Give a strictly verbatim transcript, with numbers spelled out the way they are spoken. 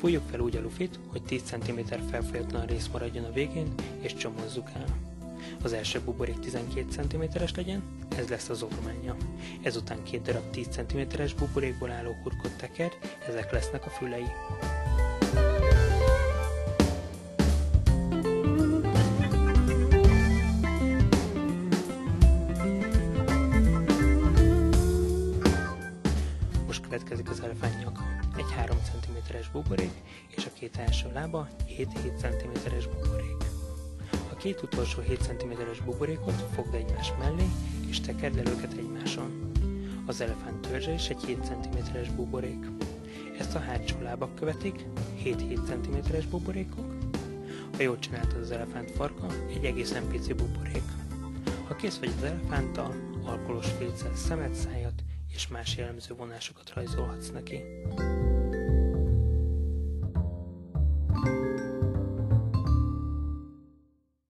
Fújjuk fel úgy a lufit, hogy tíz centiméter felfolyatlan rész maradjon a végén, és csomozzuk el. Az első buborék tizenkét centiméteres legyen, ez lesz az ormánya. Ezután két darab tíz centiméteres buborékból álló hurkot tekerd, ezek lesznek a fülei. Most következik az elefánt nyaka. Egy három centiméteres buborék, és a két első lába hét-hét centiméteres buborék. A két utolsó hét centiméteres buborékot fogd egymás mellé, és tekerd el őket egymáson. Az elefánt törzse is egy hét centiméteres buborék. Ezt a hátsó lábak követik, hét-hét centiméteres buborékok. Ha jól csináltad, az elefánt farka egy egészen pici buborék. Ha kész vagy az elefánttal, alkoholos filccel szemet, szájat és más jellemző vonásokat rajzolhatsz neki.